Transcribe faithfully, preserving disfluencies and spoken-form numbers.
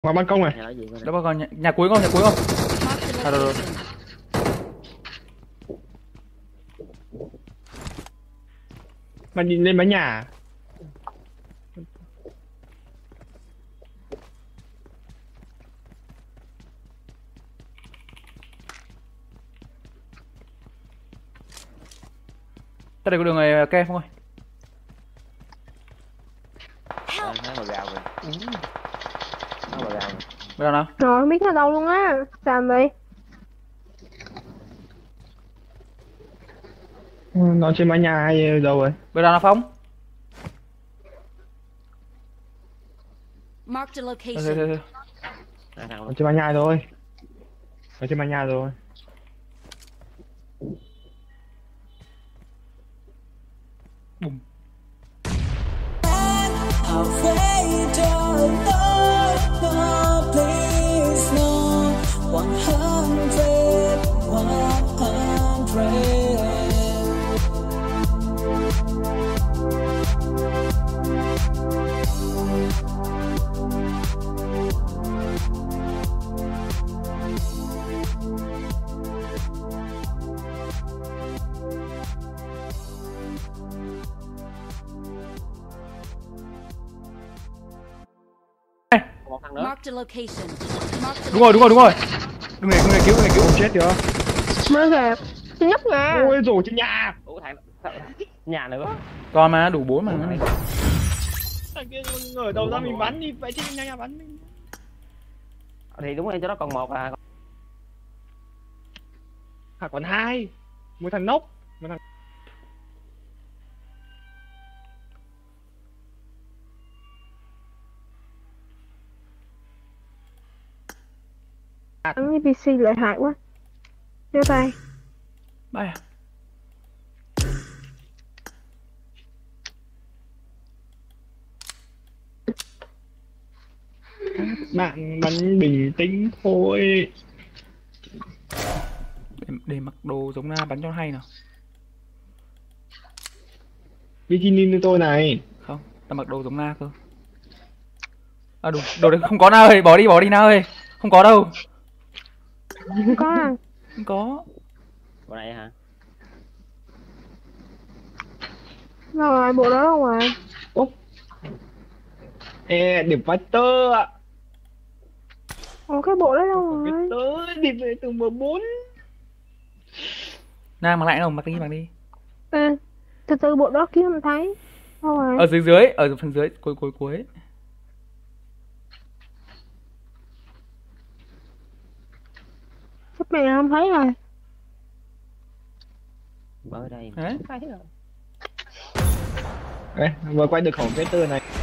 Ngoài ban công này. Nhà nói gì Đó bà con nhà, nhà cuối không, nhà cuối không? À, rồi, rồi. Mà nhìn lên mái nhà. Cái này có đường này ke không ơi? Ờ, nó mà gào rồi. Nó mà gào rồi. Bây giờ nào? Rồi không biết nó đâu luôn á. Làm vậy? Nó trên mái nhà hay đâu rồi? Bây giờ nào Phong? Marked a Thôi, thôi, location. thôi, thôi. Hai thằng Nó luôn. trên mái nhà rồi. Nó trên mái nhà rồi. Bùm. Một thằng nữa. Marked a location. Marked a Đúng rồi, đúng rồi, đúng rồi. Đừng để, đừng để cứu, đừng để cứu. Chết chưa? Mới kìa. Trên nóc nhà. Ôi rồi trên nhà. Ủa thằng nhà nữa. Còn mà đủ bốn mà nó đi. Thằng kia ngửa đầu ra mình bắn đi, vậy trên nhà nhà bắn mình. Thì đúng rồi, cho nó còn một à. À còn hai. Một thằng nốc, một thằng. Thằng en pê xê lợi hại quá. Đưa tay. Bay à? Bạn bắn bình tĩnh thôi. Để, để mặc đồ giống na bắn cho hay nào. Bikini như tôi này. Không, ta mặc đồ giống na cơ. À đúng, đồ đấy không có Na ơi, bỏ đi, bỏ đi Na ơi. Không có đâu. Không có à? Không có. Bộ này hả? Rồi bộ đó đâu rồi? Úp. Ê, điểm fighter ạ. Ồ cái bộ đó đâu rồi? Fighter đi về từ M bốn. Na mặc lại đâu, mặc đi, mặc đi. Ừ. Từ từ bộ đó kiếm không thấy. Đâu rồi? Ở dưới dưới, ở phần dưới, cuối cuối cuối. Sắp này không thấy rồi. Ở đây. Đấy. Thấy rồi. Đấy, vừa quay được khẩu fighter này.